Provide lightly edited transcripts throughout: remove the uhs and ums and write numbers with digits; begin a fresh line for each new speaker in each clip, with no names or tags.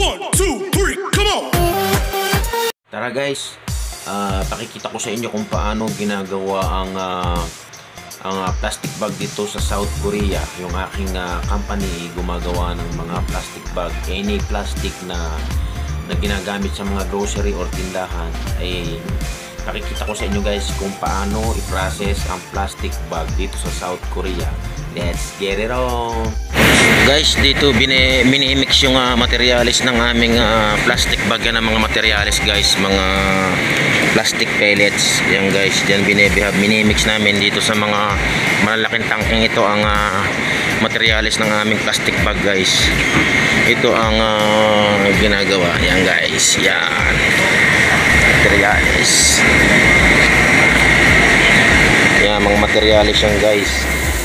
1, 2, 3, come on!
Tara guys, pakikita ko sa inyo kung paano ginagawa ang plastic bag dito sa South Korea. Yung aking company gumagawa ng mga plastic bag, any plastic na ginagamit sa mga grocery or tindahan. Ay pakikita ko sa inyo guys kung paano i-process ang plastic bag dito sa South Korea. Let's get it on! Guys, dito mini-mix yung materialis ng aming plastic bag. Yan ang mga materialis guys, mga plastic pellets. Yan guys, dyan mini-mix namin dito sa mga malalaking tangking. Ito ang materialis ng aming plastic bag guys. Ito ang ginagawa. Yan guys, yan materialis. Yan mga materialis yan guys.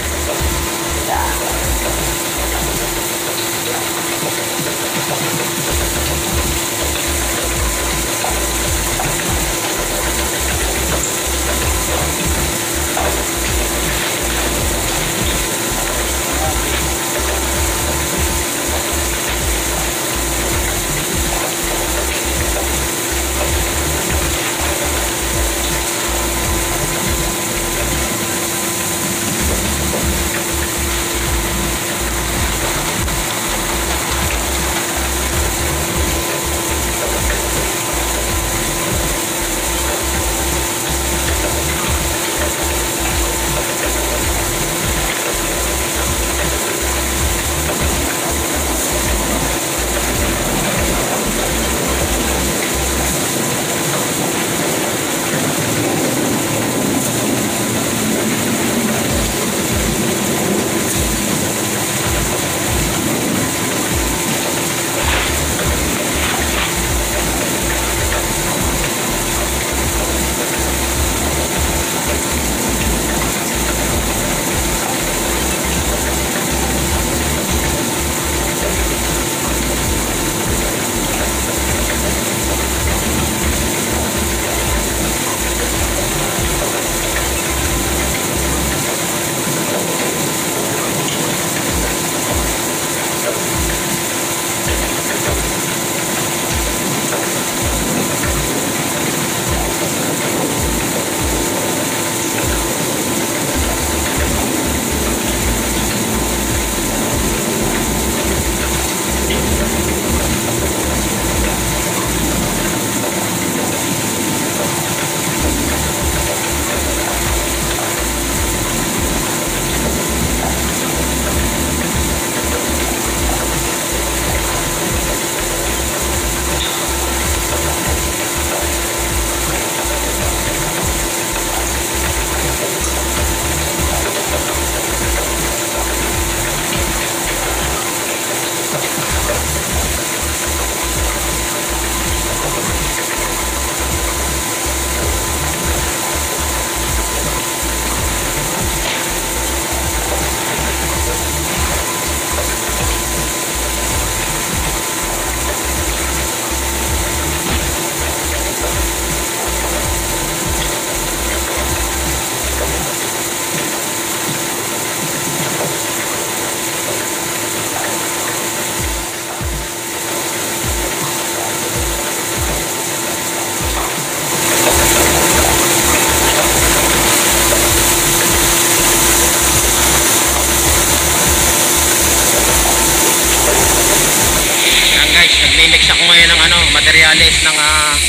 Materialis ng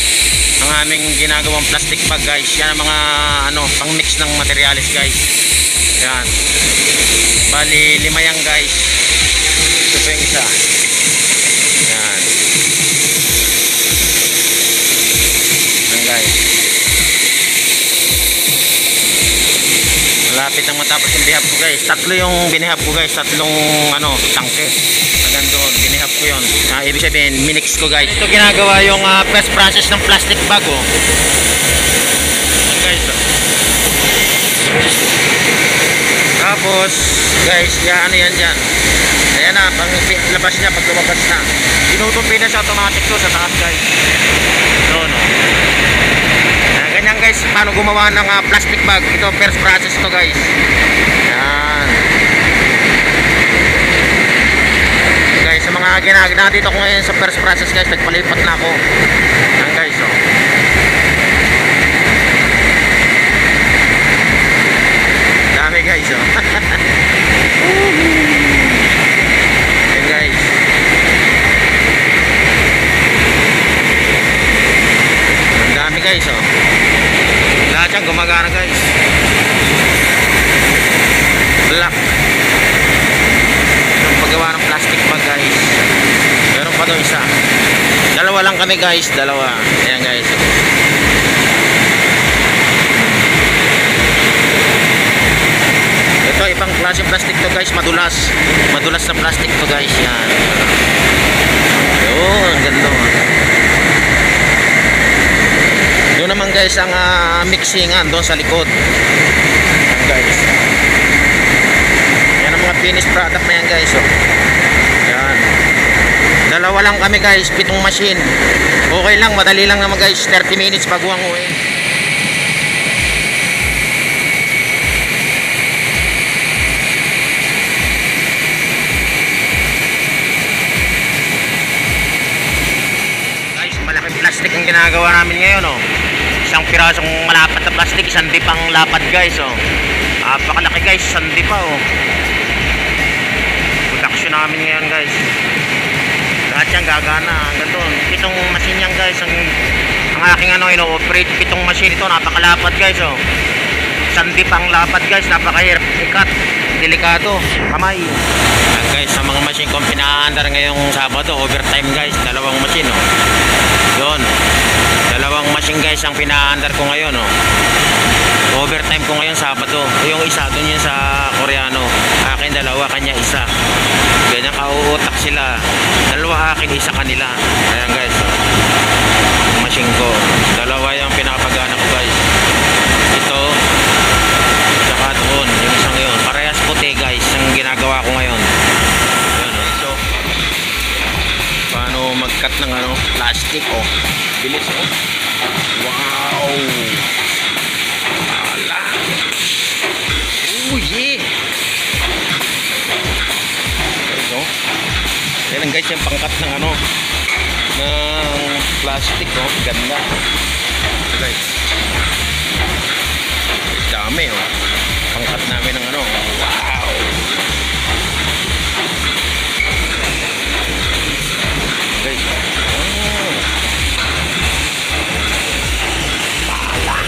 aming ginagawang plastic bag guys. Yan ang mga pang mix ng materialis guys. Yan. Bali 5 yan guys. Ito po yung isa. Yan. Yan guys. Malapit nang matapos yung bihab ko guys. 3 yung binihab ko guys. 3 tangke. Hanggang doon, binihab ko yun. Ibig sabihin, minix ko guys. Ito ginagawa yung first process ng plastic bag oh. Guys oh. Tapos guys, yan yan dyan. Ayan na, pang labas niya, pag lumabas na. Tinutupi na sa automatic to sa taas guys. Doon oh. Ganyan guys, paano gumawa ng plastic bag. Ito, first process to guys. Yan. Guys, sa mga Dito ko ngayon sa first process guys, nagpalipat na ako. Yan guys, oh. Dami guys, oh. Yan guys. Ang dami guys, oh. Lahat yan gumagana guys. Black. Paggawa ng plastic bag guys. Meron pa doon isa. Dalawa lang kami guys, dalawa. Ayan guys. Ito ibang klase plastic to guys, madulas. Madulas na plastic to guys, yan. Ayun, ang ganda. Doon naman guys ang mixingan doon sa likod. Ayan guys. Yan ang mga finished product na yan guys, oh. Yan. Dalawa lang kami guys, 7 machine. Okay lang, madali lang naman guys, 30 minutes bago ang uwi. Guys, malaking plastic ang ginagawa namin ngayon, oh. Isang pirasong malapat na plastic, isang dip ang lapad guys, oh. Napakalaki guys, isang dip pa, oh. Production namin ngayon guys. Lahat yan gagana. Ganito. 7 machine yan guys. Ang aking ino-operate. 7 machine ito. Napakalapad guys, oh. Sandi pang lapad guys. Napakahirap ikat. Delikado. Kamay. Yan guys. Sa mga machine kong pinaandar ngayong Sabado. Overtime guys. 2 machine, oh. Yun. 2 machine guys ang pinaandar ko ngayon, oh. Overtime ko ngayon Sabado. Yung isa doon yun sa Koreano. Akin 2, kanya 1. Ganyan kauutak sila. 2 akin, 1 kanila. Ayan guys, machine ko 2 yung pinapagana ko guys. Ito saka doon, yung isang yun. Parehas puti guys ang ginagawa ko ngayon. Ayan, so paano mag-cut ng plastic, oh. Bilis, oh. Wow. Ala. Oh yeah. Yan guys, yung pangkat ng ng plastic, oh. Ganda guys. Dami, oh. Pangkat namin ng wow. Guys, oh. Pala.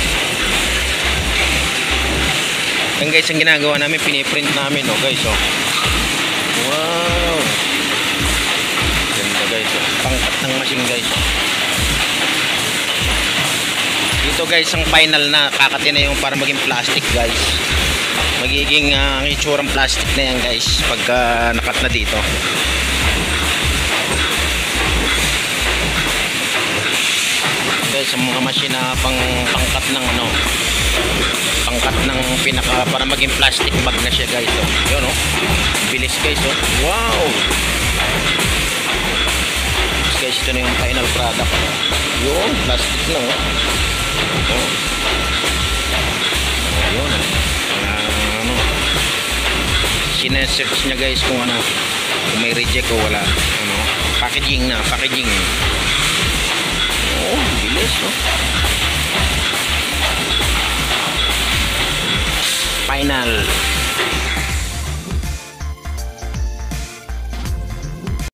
Yan guys, yung ginagawa namin, piniprint namin, oh guys, oh. Wow. Guys, pangkat ng machine guys. Dito guys ang final na, kakati na yung para maging plastic guys. Magiging itsurang plastic na yan guys pagka nakat na dito. Guys, ang mga machine na pangkat ng pangkat ng pinaka para maging plastic bag na siya guys, oh. Yun, oh. Bilis guys, oh. Wow. Guys, ito na yung final product. Yun, plastic lang, oh. Oh. Yun, sinesearch niya guys kung kung may reject o wala. Packaging na, packaging. Oh, bilis, oh. Final.